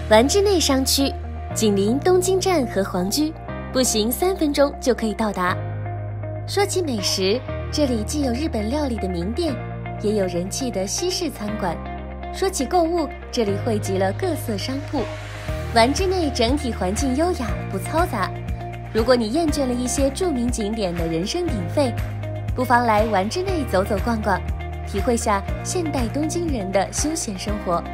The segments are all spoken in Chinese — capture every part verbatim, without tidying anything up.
丸之内商区紧邻东京站和皇居，步行三分钟就可以到达。说起美食，这里既有日本料理的名店，也有人气的西式餐馆。说起购物，这里汇集了各色商铺。丸之内整体环境优雅，不嘈杂。如果你厌倦了一些著名景点的人声鼎沸，不妨来丸之内走走逛逛，体会下现代东京人的休闲生活。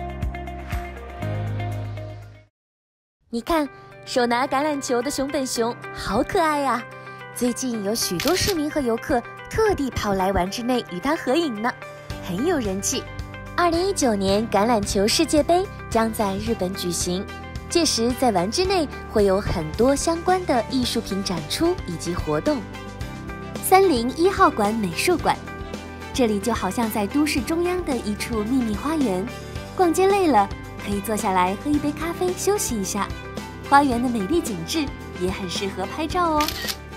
你看，手拿橄榄球的熊本熊好可爱呀！最近有许多市民和游客特地跑来丸之内与它合影呢，很有人气。二零一九年橄榄球世界杯将在日本举行，届时在丸之内会有很多相关的艺术品展出以及活动。三零一号馆美术馆，这里就好像在都市中央的一处秘密花园，逛街累了可以坐下来喝一杯咖啡休息一下。花园的美丽景致也很适合拍照哦。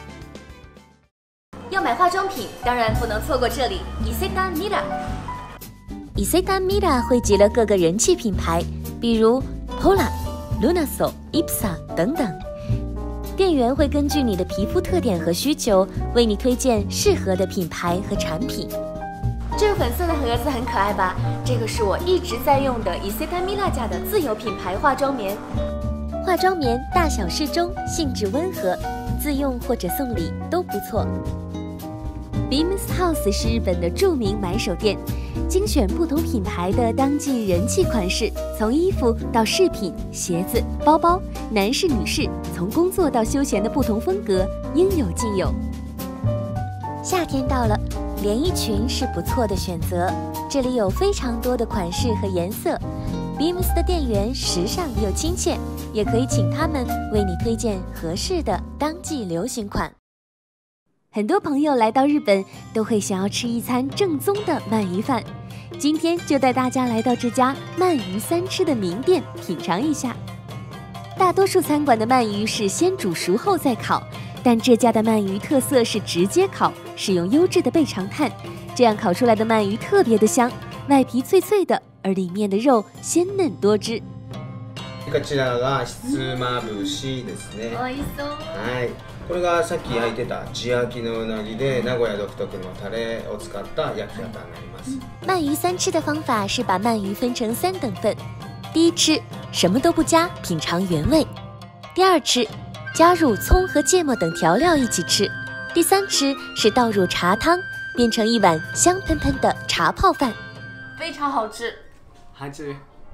要买化妆品，当然不能错过这里 Isetan Mira。Isetan Mira 汇集了各个人气品牌，比如 Pola、Lunaso、Ipsa 等等。店员会根据你的皮肤特点和需求，为你推荐适合的品牌和产品。这个粉色的盒子很可爱吧？这个是我一直在用的 Isetan Mira 家的自有品牌化妆棉。化妆棉大小适中，性质温和，自用或者送礼都不错。Beams House 是日本的著名买手店，精选不同品牌的当季人气款式，从衣服到饰品、鞋子、包包，男士女士，从工作到休闲的不同风格应有尽有。夏天到了，连衣裙是不错的选择，这里有非常多的款式和颜色。Beams 的店员时尚又亲切，也可以请他们为你推荐合适的当季流行款。很多朋友来到日本都会想要吃一餐正宗的鳗鱼饭，今天就带大家来到这家鳗鱼三吃的名店品尝一下。大多数餐馆的鳗鱼是先煮熟后再烤，但这家的鳗鱼特色是直接烤，使用优质的备长炭，这样烤出来的鳗鱼特别的香，外皮脆脆的，而里面的肉鲜嫩多汁。 こちらがひつまぶしですね。 美味しそう。 はい。これがさっき焼いてた地焼きのうなぎで、名古屋独特のタレを使った焼き方になります。 鳗鱼三吃的方法是把鳗鱼分成三等份，第一吃什么都不加，品尝原味；第二吃加入葱和芥末等调料一起吃；第三吃是倒入茶汤，变成一碗香喷喷的茶泡饭， 非常好吃。 好吃。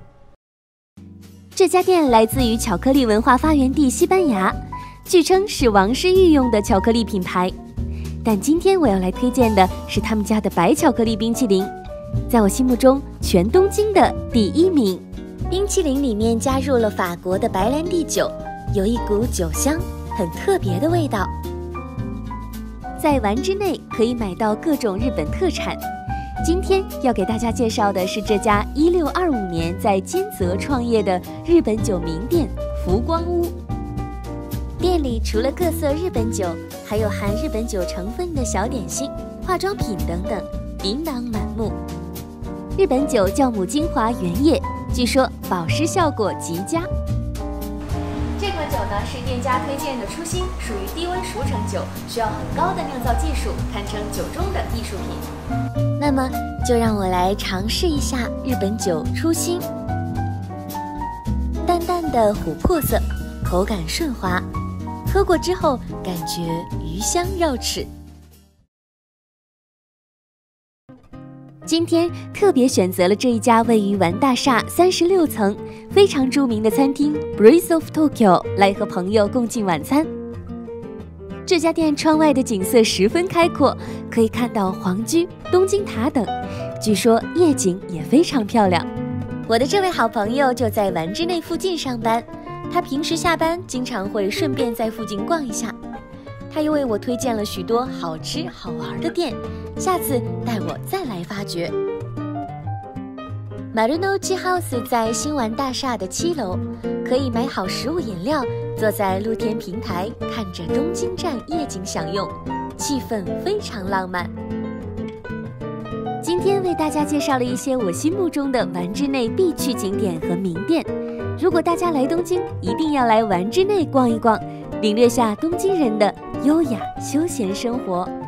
这家店来自于巧克力文化发源地西班牙，据称是王室御用的巧克力品牌。但今天我要来推荐的是他们家的白巧克力冰淇淋，在我心目中全东京的第一名。冰淇淋里面加入了法国的白兰地酒，有一股酒香，很特别的味道。在丸之内可以买到各种日本特产。今天要给大家介绍的是这家一六二五年在金泽创业的日本酒名店福光屋。店里除了各色日本酒，还有含日本酒成分的小点心、化妆品等等，琳琅满目。日本酒酵母精华原液，据说保湿效果极佳。这款酒呢是店家推荐的初心，属于低温熟成酒，需要很高的酿造技术，堪称酒中的艺术品。那么就让我来尝试一下日本酒初心。淡淡的琥珀色，口感顺滑，喝过之后感觉余香绕齿。今天特别选择了这一家位于丸大厦三十六层非常著名的餐厅 Breeze of Tokyo 来和朋友共进晚餐。这家店窗外的景色十分开阔，可以看到皇居、东京塔等，据说夜景也非常漂亮。我的这位好朋友就在丸之内附近上班，他平时下班经常会顺便在附近逛一下。他又为我推荐了许多好吃好玩的店，下次带我再来发掘。Marunouchi House 在新丸大厦的七楼，可以买好食物饮料，坐在露天平台看着东京站夜景享用，气氛非常浪漫。今天为大家介绍了一些我心目中的丸之内必去景点和名店， 如果大家来东京，一定要来丸之内逛一逛，领略下东京人的优雅休闲生活。